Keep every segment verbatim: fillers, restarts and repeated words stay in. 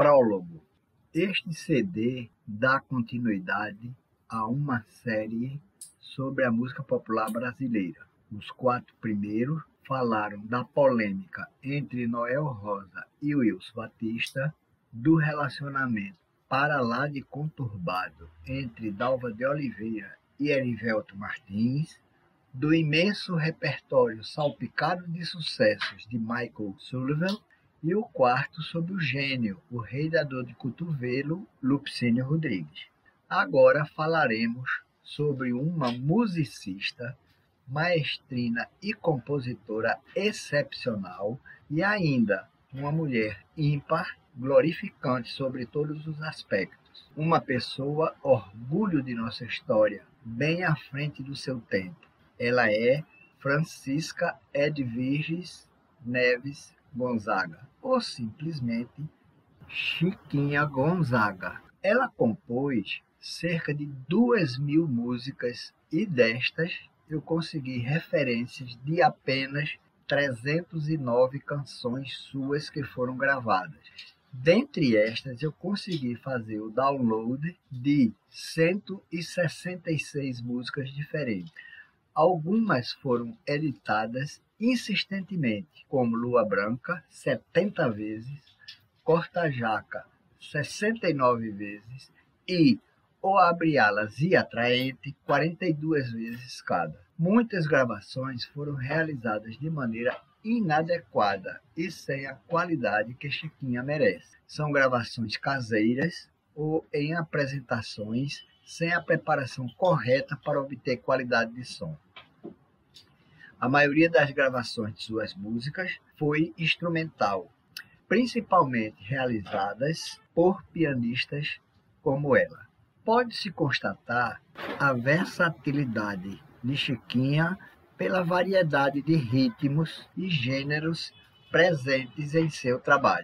Prólogo. Este C D dá continuidade a uma série sobre a música popular brasileira. Os quatro primeiros falaram da polêmica entre Noel Rosa e Wilson Batista, do relacionamento para lá de conturbado entre Dalva de Oliveira e Erivelto Martins, do imenso repertório salpicado de sucessos de Michael Sullivan, e o quarto sobre o gênio, o rei da dor de cotovelo, Lupicínio Rodrigues. Agora falaremos sobre uma musicista, maestrina e compositora excepcional e ainda uma mulher ímpar, glorificante sobre todos os aspectos. Uma pessoa orgulho de nossa história, bem à frente do seu tempo. Ela é Francisca Edviges Neves Gonzaga, ou simplesmente Chiquinha Gonzaga. Ela compôs cerca de duas mil músicas e destas eu consegui referências de apenas trezentas e nove canções suas que foram gravadas. Dentre estas, eu consegui fazer o download de cento e sessenta e seis músicas diferentes. Algumas foram editadas insistentemente, como Lua Branca, setenta vezes, Corta Jaca, sessenta e nove vezes e O Abre Alas e Atraente, quarenta e duas vezes cada. Muitas gravações foram realizadas de maneira inadequada e sem a qualidade que Chiquinha merece. São gravações caseiras ou em apresentações sem a preparação correta para obter qualidade de som. A maioria das gravações de suas músicas foi instrumental, principalmente realizadas por pianistas como ela. Pode-se constatar a versatilidade de Chiquinha pela variedade de ritmos e gêneros presentes em seu trabalho.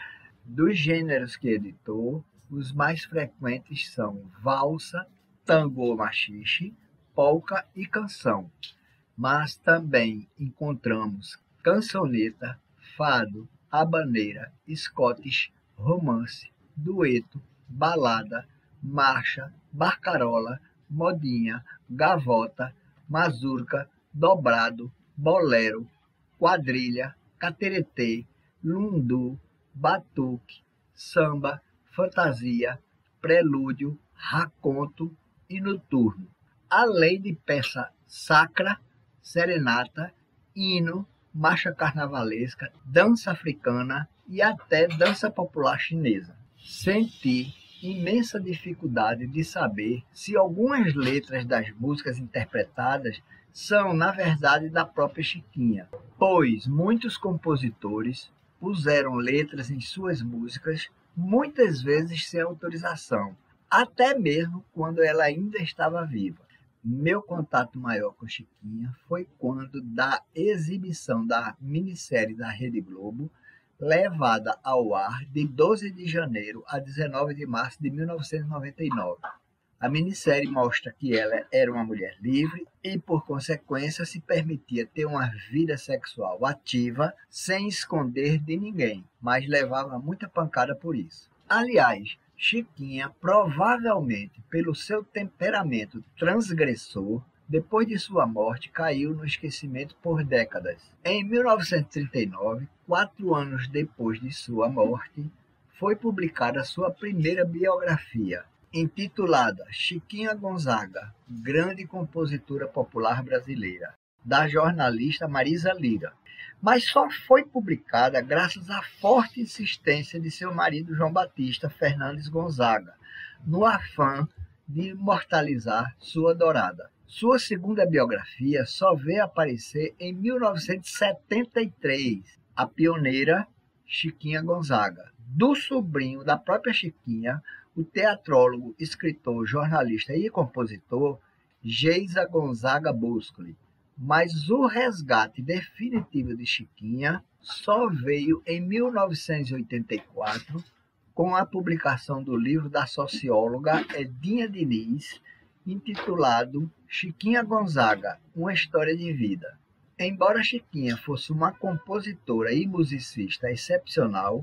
Dos gêneros que editou, os mais frequentes são valsa, tango ou machixe, polca e canção. Mas também encontramos cançoneta, fado, habaneira, scottish, romance, dueto, balada, marcha, barcarola, modinha, gavota, mazurca, dobrado, bolero, quadrilha, cateretê, lundu, batuque, samba, fantasia, prelúdio, raconto e noturno, além de peça sacra, serenata, hino, marcha carnavalesca, dança africana e até dança popular chinesa. Senti imensa dificuldade de saber se algumas letras das músicas interpretadas são, na verdade, da própria Chiquinha, pois muitos compositores puseram letras em suas músicas, muitas vezes sem autorização, até mesmo quando ela ainda estava viva. Meu contato maior com Chiquinha foi quando da exibição da minissérie da Rede Globo, levada ao ar de doze de janeiro a dezenove de março de mil novecentos e noventa e nove. A minissérie mostra que ela era uma mulher livre e, por consequência, se permitia ter uma vida sexual ativa sem esconder de ninguém, mas levava muita pancada por isso. Aliás, Chiquinha, provavelmente pelo seu temperamento transgressor, depois de sua morte, caiu no esquecimento por décadas. Em mil novecentos e trinta e nove, quatro anos depois de sua morte, foi publicada sua primeira biografia, intitulada Chiquinha Gonzaga, grande compositora popular brasileira, da jornalista Marisa Lira, mas só foi publicada graças à forte insistência de seu marido João Batista Fernandes Gonzaga, no afã de imortalizar sua adorada. Sua segunda biografia só veio aparecer em mil novecentos e setenta e três, a pioneira Chiquinha Gonzaga, do sobrinho da própria Chiquinha, o teatrólogo, escritor, jornalista e compositor Geisa Gonzaga Boscoli. Mas o resgate definitivo de Chiquinha só veio em mil novecentos e oitenta e quatro, com a publicação do livro da socióloga Edinha Diniz, intitulado Chiquinha Gonzaga, Uma História de Vida. Embora Chiquinha fosse uma compositora e musicista excepcional,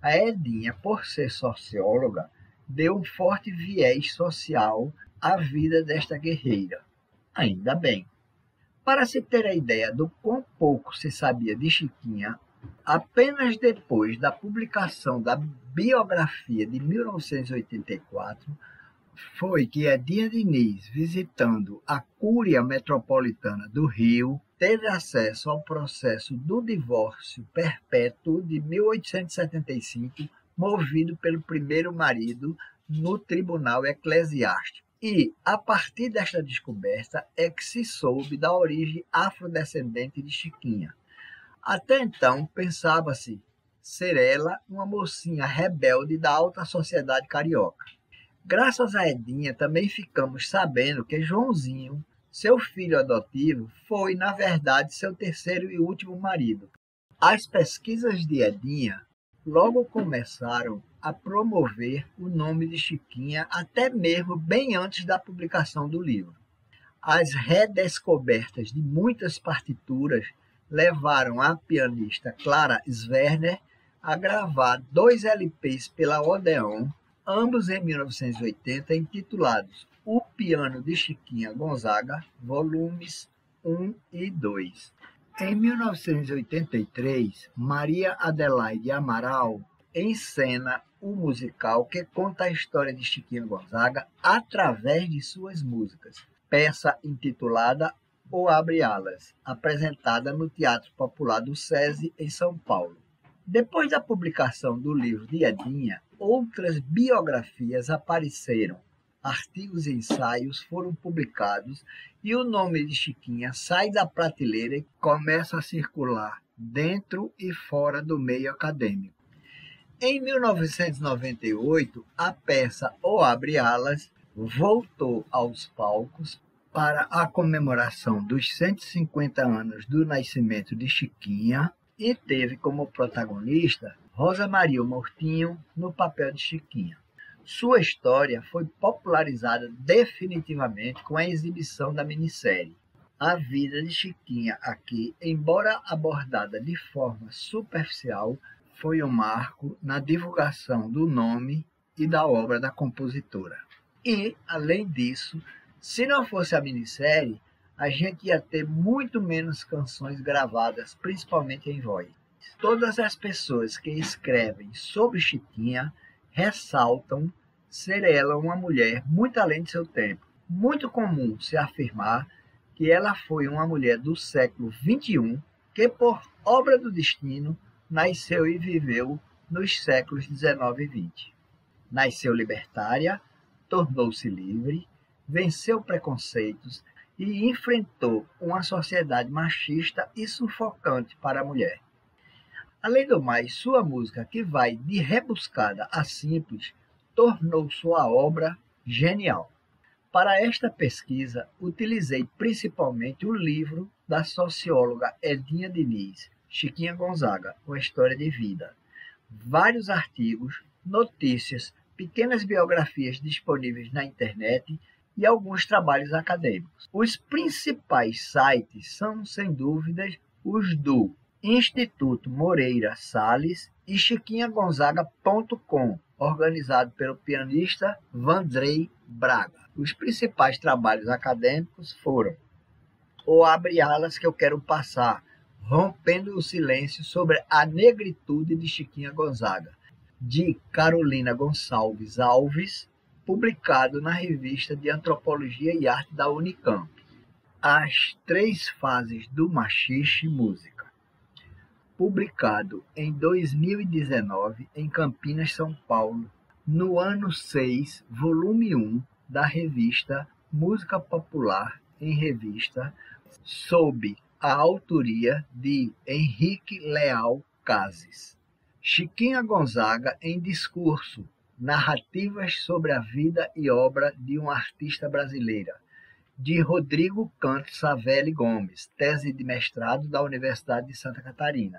A Edinha, por ser socióloga, deu um forte viés social à vida desta guerreira. Ainda bem. Para se ter a ideia do quão pouco se sabia de Chiquinha, apenas depois da publicação da biografia de mil novecentos e oitenta e quatro, foi que Edinha Diniz, visitando a Cúria Metropolitana do Rio, teve acesso ao processo do divórcio perpétuo de mil oitocentos e setenta e cinco, movido pelo primeiro marido no Tribunal Eclesiástico. E, a partir desta descoberta, é que se soube da origem afrodescendente de Chiquinha. Até então, pensava-se ser ela uma mocinha rebelde da alta sociedade carioca. Graças a Edinha, também ficamos sabendo que Joãozinho, seu filho adotivo, foi, na verdade, seu terceiro e último marido. As pesquisas de Edinha logo começaram a promover o nome de Chiquinha, até mesmo bem antes da publicação do livro. As redescobertas de muitas partituras levaram a pianista Clara Sverner a gravar dois L Ps pela Odeon, ambos em mil novecentos e oitenta, intitulados O Piano de Chiquinha Gonzaga, volumes um e dois. Em mil novecentos e oitenta e três, Maria Adelaide Amaral encena o musical que conta a história de Chiquinha Gonzaga através de suas músicas, peça intitulada O Abre Alas, apresentada no Teatro Popular do SESI, em São Paulo. Depois da publicação do livro de Edinha, outras biografias apareceram, artigos e ensaios foram publicados e o nome de Chiquinha sai da prateleira e começa a circular dentro e fora do meio acadêmico. Em mil novecentos e noventa e oito, a peça O Abre Alas voltou aos palcos para a comemoração dos cento e cinquenta anos do nascimento de Chiquinha e teve como protagonista Rosa Maria Mortinho no papel de Chiquinha. Sua história foi popularizada definitivamente com a exibição da minissérie. A vida de Chiquinha aqui, embora abordada de forma superficial, foi um marco na divulgação do nome e da obra da compositora. E, além disso, se não fosse a minissérie, a gente ia ter muito menos canções gravadas, principalmente em voz. Todas as pessoas que escrevem sobre Chiquinha ressaltam ser ela uma mulher muito além de seu tempo. Muito comum se afirmar que ela foi uma mulher do século vinte e um que, por obra do destino, nasceu e viveu nos séculos dezenove e vinte. Nasceu libertária, tornou-se livre, venceu preconceitos e enfrentou uma sociedade machista e sufocante para a mulher. Além do mais, sua música, que vai de rebuscada a simples, tornou sua obra genial. Para esta pesquisa, utilizei principalmente o livro da socióloga Edinha Diniz, Chiquinha Gonzaga, Uma História de Vida. Vários artigos, notícias, pequenas biografias disponíveis na internet e alguns trabalhos acadêmicos. Os principais sites são, sem dúvidas, os do Instituto Moreira Salles e chiquinha gonzaga ponto com, organizado pelo pianista Vandrei Braga. Os principais trabalhos acadêmicos foram O Abre Alas, que eu quero passar, rompendo o silêncio sobre a negritude de Chiquinha Gonzaga, de Carolina Gonçalves Alves, publicado na revista de Antropologia e Arte da Unicamp. As Três Fases do Machixe Música, publicado em dois mil e dezenove em Campinas, São Paulo, no ano seis, volume um da revista Música Popular em Revista, sob a autoria de Henrique Leal Cases. Chiquinha Gonzaga em discurso, narrativas sobre a vida e obra de uma artista brasileira, de Rodrigo Canto Savelli Gomes, tese de mestrado da Universidade de Santa Catarina.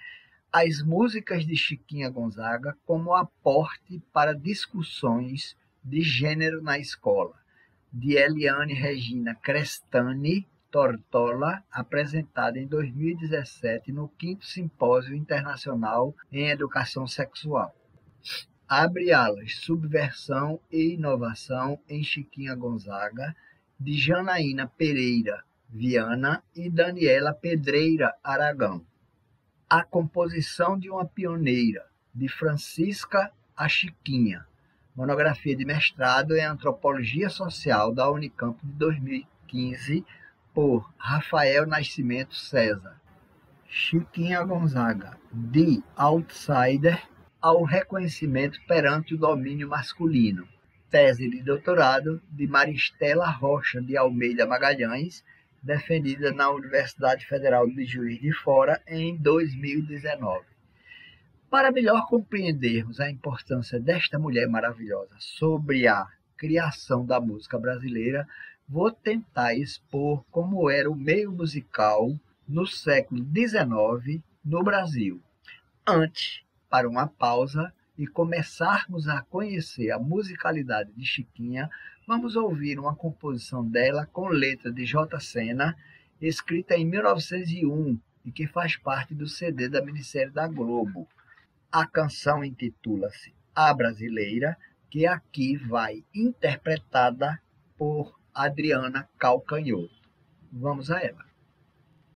As músicas de Chiquinha Gonzaga como aporte para discussões de gênero na escola, de Eliane Regina Crestani, Tortola, apresentada em dois mil e dezessete no quinto Simpósio Internacional em Educação Sexual. Abre alas, subversão e inovação em Chiquinha Gonzaga, de Janaína Pereira Viana e Daniela Pedreira Aragão. A composição de uma pioneira, de Francisca a Chiquinha, monografia de mestrado em Antropologia Social da Unicamp de dois mil e quinze, por Rafael Nascimento César. Chiquinha Gonzaga, de outsider ao reconhecimento perante o domínio masculino. Tese de doutorado de Maristela Rocha de Almeida Magalhães, defendida na Universidade Federal de Juiz de Fora em dois mil e dezenove. Para melhor compreendermos a importância desta mulher maravilhosa sobre a criação da música brasileira, vou tentar expor como era o meio musical no século dezenove no Brasil. Antes, para uma pausa e começarmos a conhecer a musicalidade de Chiquinha, vamos ouvir uma composição dela com letra de J. Sena, escrita em mil novecentos e um e que faz parte do C D da minissérie da Globo. A canção intitula-se A Brasileira, que aqui vai interpretada por Adriana Calcanhoto. Vamos a ela.